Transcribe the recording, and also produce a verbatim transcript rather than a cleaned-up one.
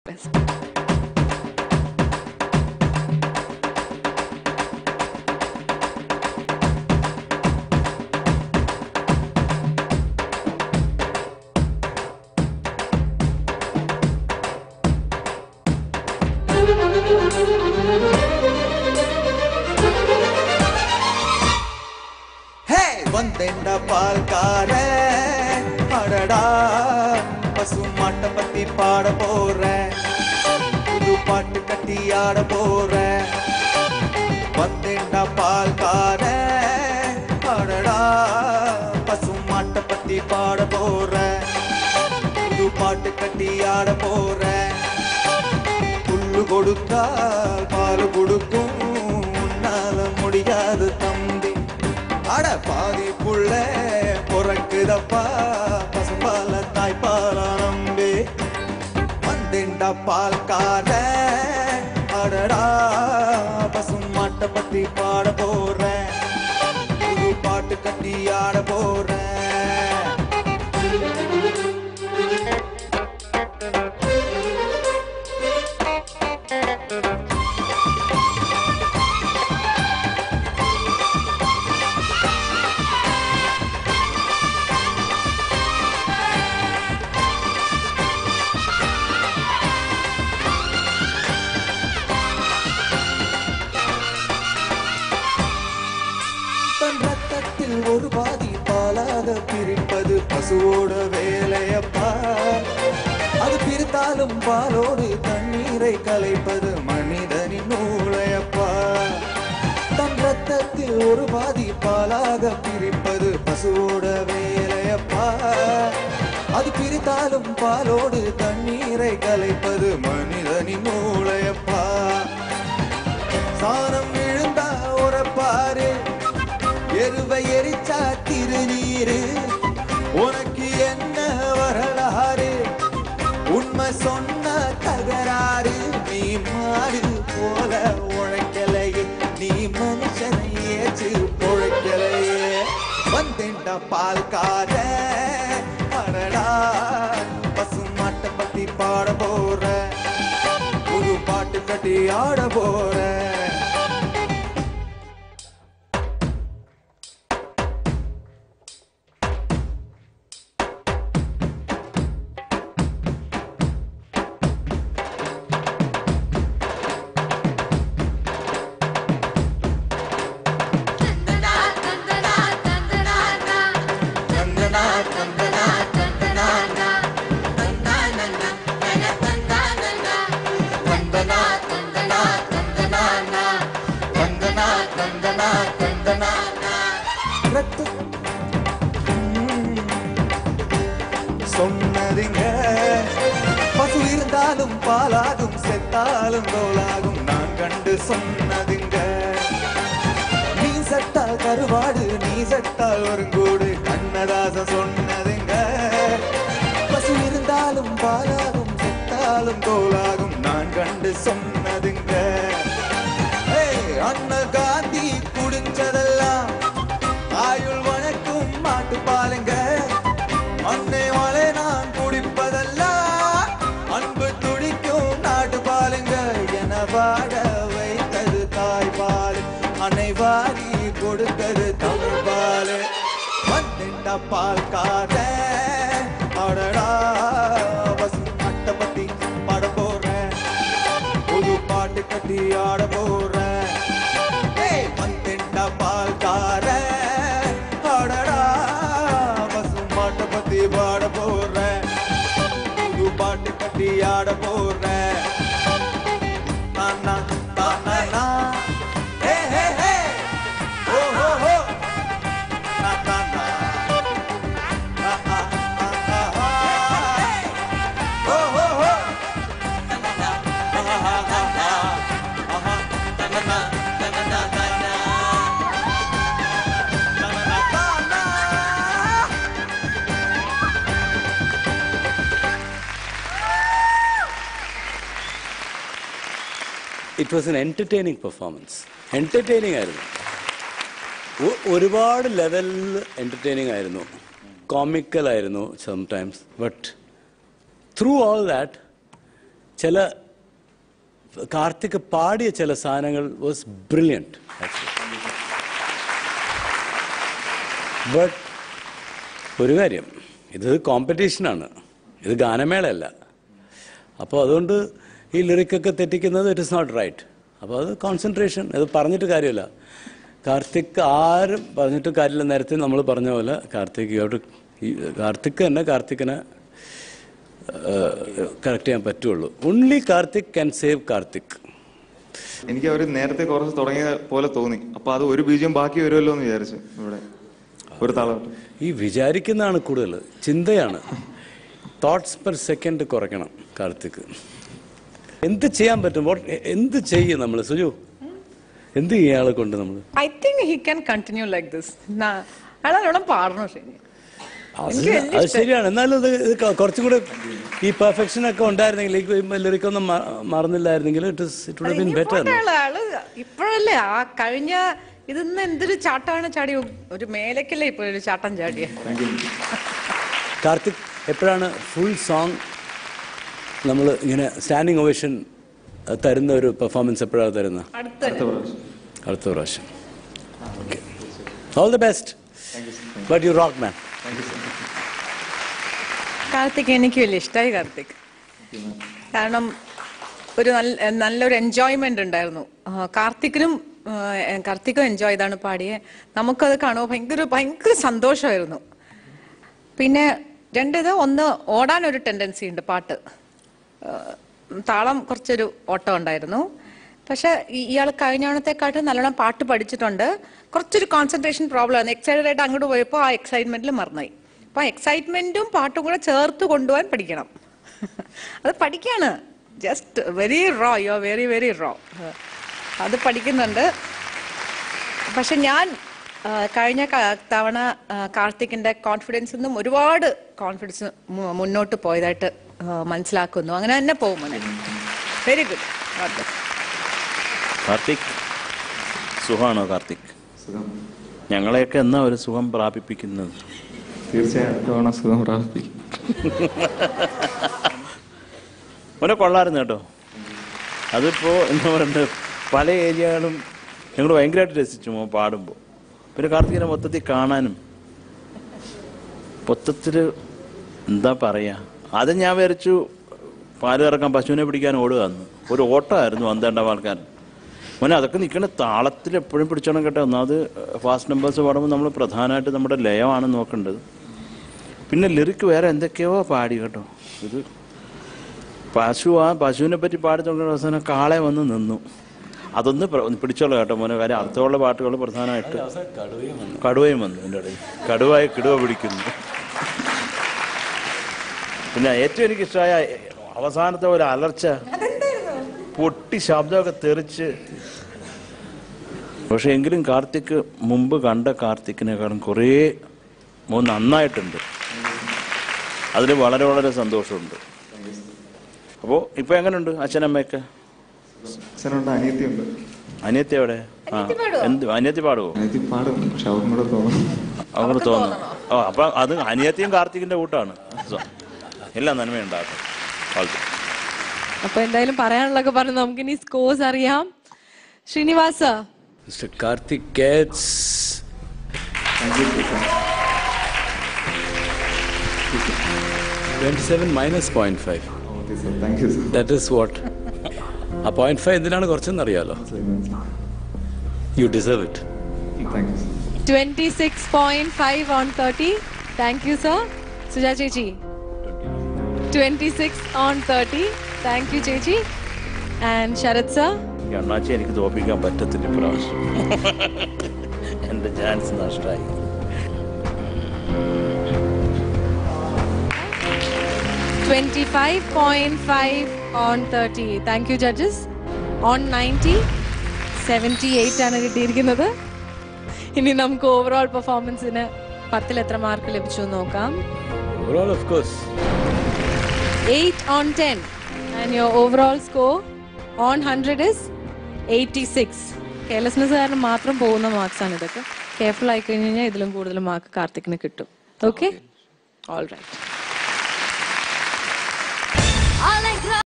best. வந்தேண்டா பால்கார அடடா பசு மாட்டை பத்தி பாட போறேன் புது பாட்டு கட்டி ஆட போறேன் வந்தேண்டா பால்கார அடடா பசு மாட்டை பத்தி பாட போறேன் புது பாட்டு கட்டி ஆட போறேன் புல்லு கொடுத்தால் பால் கொடுக்கும் உன்னால முடியாது தம்பி அட பாதி புள்ள பொறக்குதப்பா பசும்பால தாய்ப்பால நம்பி வந்தேண்டா பால்கார அடடா பசும் மாட்டை பத்தி பாட போறேன் புது பாட்டு கட்டி ஆட போறேன் ஒரு பாதி பாலாக பிரிப்பது பசுவோட வேலையப்பா அது பிரித்தாலும் பாலோடு தண்ணீரை கலைப்பது மனிதனின் மூளையப்பா தன் ரத்தத்தில் ஒரு பாதி பாலாக பிரிப்பது பசுவோட வேலையப்பா அது பிரித்தாலும் பாலோடு தண்ணீரை கலைப்பது மனிதனின் மூளையப்பா சாணம் விழுந்தா உரப்பாரு எருவை எரிச்சா திருநீரு உனக்கு என்ன வரலாறு உண்மை சொன்ன தகராறு நீ மாடு போல உழைக்கலையே நீ மனுஷனை ஏற்று பொழைக்கலையே வந்தேண்டா பால்கார அடடா பசு மாட்டை பத்தி பாட போற புது பாட்டு கட்டி ஆட போற சொன்னதிங்க பசு இருந்தாலும் பாலாகும் செத்தாலும் தோலாகும் நான் கண்டு சொன்னதிங்க நீ செத்தால் கருவாடு நீ செத்தால் வருங்கூடு கண்ணதாச சொன்னதிங்க பசு இருந்தாலும் பாலாகும் செத்தாலும் தோலாகும் நான் கண்டு சொன்னதிங்க அண்ணா காந்தி குடிச்சதெல்லாம் ஆயுள் வணக்கும் மாட்டு பாலுங்க அன்னை மலை நான் குடிப்பதெல்லாம் அன்பு துடிக்கும் நாட்டு பாலுங்க என வாட வைத்தது தாய்பால் அன்னை வாரி கொடுத்தது தமிழ் பால் வந்தேண்டா பால்கார அடடா பசு மாட்டை பத்தி பாட போறேன் புது பாட்டு கட்டி ஆட போறேன் வந்தேண்டா பால்கார அடடா பசு மாட்டை பத்தி பாட போறேன் புது பாட்டு கட்டி ஆட போறேன் நானா நானா ஹே ஹே ஹே ஓ ஹோ ஹோ நானா ஆ ஆ ஆ ஆ ஓ ஹோ ஹோ நானா ஆ ஆ ஆ ஆஹா நானா நானா நானா It was an entertaining performance. Entertaining ആയിരുന്നു. ഒരുപാട് ലെവൽ entertaining ആയിരുന്നു. Comical ആയിരുന്നു sometimes. But through all that, ചില കാർത്തിക് പാടിയ ചില സാധനങ്ങൾ വാസ് ബ്രില്യൻറ്റ് ആക്ച്വലി. ബട്ട് ഒരു കാര്യം, ഇത് കോമ്പറ്റീഷനാണ്, ഇത് ഗാനമേളയല്ല. അപ്പോൾ അതുകൊണ്ട് ഈ ലിറിക്കൊക്കെ തെറ്റിക്കുന്നത് ഇറ്റ് ഇസ് നോട്ട് റൈറ്റ്. അപ്പോൾ അത് കോൺസെൻട്രേഷൻ, അത് പറഞ്ഞിട്ട് കാര്യമില്ല. കാർത്തിക് ആരും പറഞ്ഞിട്ട് കാര്യമില്ല. നേരത്തെ നമ്മൾ പറഞ്ഞ പോലെ കാർത്തിക് ഇവിടെ ഈ കാർത്തിക് തന്നെ കാർത്തിക്കിനെ കറക്റ്റ് ചെയ്യാൻ പറ്റുള്ളൂ. Only Karthik can save Karthik. എനിക്ക് അവർ നേരത്തെ കുറച്ച് തുടങ്ങിയ പോലെ തോന്നി. അപ്പൊ അത് ഒരു ബീജം ബാക്കി വരുമല്ലോ എന്ന് വിചാരിച്ചു. ഇവിടെ ഒരു താളം ഈ വിചാരിക്കുന്നതാണ് കൂടുതൽ, ചിന്തയാണ്. തോട്ട്സ് പെർ സെക്കൻഡ് കുറയ്ക്കണം കാർത്തിക്. എന്ത് ചെയ്യാൻ പറ്റും? എന്ത് ചെയ്യും നമ്മൾ? സുജു, എന്ത് ചെയ്യും ഇയാളെ കൊണ്ട് നമ്മൾ? I think he can continue like this. അയാളോളം പാടണോ? ശരി, അത് ശരിയാണ്. എന്നാലും ഇത് കുറച്ചും കൂടെ ഈ പെർഫെക്ഷൻ ഒക്കെ ഉണ്ടായിരുന്നെങ്കിൽ, ഈ ലിറിക്കൊന്നും മറന്നില്ലായിരുന്നെങ്കിൽ it it would have been better. ഇപ്പോഴല്ലേ ആ കഴിഞ്ഞ ഇതൊന്നും എന്തൊരു ചാട്ടമാണ് ചാടി, ഒരു മേലേക്കല്ലേ ഇപ്പൊ ഒരു ചാട്ടം ചാടിയ. കാർത്തിക് എപ്പോഴാണ് ഫുൾ സോങ് നമ്മൾ ഇങ്ങനെ സ്റ്റാൻഡിങ് ഒവേഷൻ തരുന്ന ഒരു പെർഫോമൻസ് എപ്പോഴാണ് തരുന്നത്? അടുത്ത പ്രാവശ്യം. Okay, all the best. But you rock man. Karthik എനിക്ക് വലിയ ഇഷ്ടമായി കാർത്തിക്. കാരണം ഒരു നല്ല നല്ലൊരു എൻജോയ്മെന്റ് ഉണ്ടായിരുന്നു കാർത്തിക്കിനും. കാർത്തിക്കും എൻജോയ് ചെയ്താണ് പാടിയെ. നമുക്കത് കാണുമ്പോൾ ഭയങ്കര ഭയങ്കര സന്തോഷമായിരുന്നു. പിന്നെ രണ്ടിത്, ഒന്ന് ഓടാനൊരു ടെൻഡൻസി ഉണ്ട് പാട്ട്, താളം കുറച്ചൊരു ഓട്ടം ഉണ്ടായിരുന്നു. പക്ഷെ ഇയാൾ കഴിഞ്ഞവണത്തെക്കാട്ടും നല്ലോണം പാട്ട് പഠിച്ചിട്ടുണ്ട്. കുറച്ചൊരു കോൺസെൻട്രേഷൻ പ്രോബ്ലം ആണ്. എക്സൈറ്റഡ് ആയിട്ട് അങ്ങോട്ട് പോയപ്പോൾ ആ എക്സൈറ്റ്മെന്റിൽ മറന്നുപോയി. അപ്പൊ എക്സൈറ്റ്മെന്റും പാട്ടും കൂടെ ചേർത്ത് കൊണ്ടുപോകാൻ പഠിക്കണം. അത് പഠിക്കാണ്. Just very raw, you are very very raw. അത് പഠിക്കുന്നുണ്ട്. പക്ഷെ ഞാൻ കഴിഞ്ഞ തവണ കാർത്തിക്കിന്റെ കോൺഫിഡൻസിൽ നിന്നും ഒരുപാട് കോൺഫിഡൻസ് മുന്നോട്ട് പോയതായിട്ട് മനസ്സിലാക്കുന്നു. അങ്ങനെ തന്നെ പോകും. Very good. കാർത്തിക്, സുഖമാണോ കാർത്തിക്? ഞങ്ങളെയൊക്കെ എന്നാ ഒരു സുഖം പ്രാപിപ്പിക്കുന്നത്? തീർച്ചയായിട്ടും സുഖം പ്രാപിപ്പിക്കും. മോനെ കൊള്ളായിരുന്നു കേട്ടോ. അതിപ്പോൾ എന്താ പറയുന്നത്, പല ഏരിയകളും ഞങ്ങൾ ഭയങ്കരമായിട്ട് രസിച്ചു മോ പാടുമ്പോൾ. പിന്നെ കാർത്തികിനെ മൊത്തത്തിൽ കാണാനും മൊത്തത്തിൽ എന്താ പറയുക, അത് ഞാൻ വിചാരിച്ചു പാല് ഇറക്കാൻ പശുവിനെ പിടിക്കാൻ ഓടുകയെന്ന്. ഒരു ഓട്ടമായിരുന്നു വന്നേണ്ട ആൾക്കാർ. മോനെ അതൊക്കെ നിൽക്കണ താളത്തിൽ എപ്പോഴും പിടിച്ചോണം കേട്ടോ. ഒന്നാമത് ഫാസ്റ്റ് നമ്പേഴ്സ് പാടുമ്പോൾ നമ്മൾ പ്രധാനമായിട്ട് നമ്മുടെ ലയമാണ് നോക്കേണ്ടത്. പിന്നെ ലിറിക്ക് വേറെ എന്തൊക്കെയോ പാടി കേട്ടോ. ഇത് പശു, ആ പശുവിനെ പറ്റി പാടി തുടങ്ങുന്ന അവസാനം കാളെ വന്ന് നിന്നു. അതൊന്ന് പിടിച്ചോളൂ കേട്ടോ മോനെ. കാര്യം അർത്ഥമുള്ള പാട്ടുകൾ പ്രധാനമായിട്ട്. കടുവയും വന്നു എൻ്റെ ഇടയിൽ. കടുവായി കിടുവ പിടിക്കുന്നു. പിന്നെ ഏറ്റവും എനിക്കിഷ്ടമായ അവസാനത്തെ ഒരു അലർച്ച, പൊട്ടി ശബ്ദമൊക്കെ തെറിച്ച്. പക്ഷെ എങ്കിലും കാർത്തിക് മുമ്പ് കണ്ട കാർത്തിക്കിനേക്കാളും കുറേ മോൻ നന്നായിട്ടുണ്ട്. അതിൽ വളരെ വളരെ സന്തോഷമുണ്ട്. അപ്പോൾ ഇപ്പോൾ എങ്ങനെയുണ്ട് അച്ഛനമ്മയൊക്കെ? അച്ഛനുണ്ട്, അനിയത്തിയുണ്ട്. അനിയത്തി എവിടെ? ആ, എന്ത് അനിയത്തി പാടുവോ? അനിയത്തി പാടും, പക്ഷെ അവരും കൂടെ തോന്നും. അവർക്ക് തോന്നുന്നു. ഓ, അപ്പൊ അത് അനിയത്തിയും കാർത്തികിന്റെ കൂട്ടാണ്. എല്ലാം നന്മയുണ്ടാക്കും. അപ്പൊ എന്തായാലും പറയാനുള്ളതൊക്കെ പറഞ്ഞു. നമുക്ക് ഇനി സ്കോർസ് അറിയാം. Srinivasa, mister Karthik gets twenty-seven minus zero point five. That is what. ആ പോയിന്റ് ഫൈവ് എന്തിനാണ് കുറച്ചെന്ന് അറിയാലോ. You deserve it. twenty-six point five on thirty. Thank you, sir. Suja Chechi. twenty-six on thirty. Thank you, Chechi. And Sharad sir. അണ്ണാച്ചി എനിക്ക് തോപ്പിക്കാൻ പറ്റത്തില്ല ഇപ്രാവശ്യം. എന്റെ chance നഷ്ടമായി. twenty-five point five on thirty. Thank you, judges. On ninety, seventy-eight ആണ് കിട്ടിയിരിക്കുന്നത്. ഇനി നമുക്ക് ഓവറോൾ പെർഫോമൻസിന് പത്തിൽ എത്ര മാർക്ക് ലഭിച്ചു നോക്കാം. Overall, of course. eight on ten. And your overall score on one hundred is eighty-six. Carelessness കാരണം മാത്രം പോകുന്ന മാർക്സ് ആണ് ഇതൊക്കെ. കെയർഫുൾ ആയി കഴിഞ്ഞ് കഴിഞ്ഞാൽ ഇതിലും കൂടുതൽ മാർക്ക് കാർത്തിക്കിന് കിട്ടും. Okay, all right.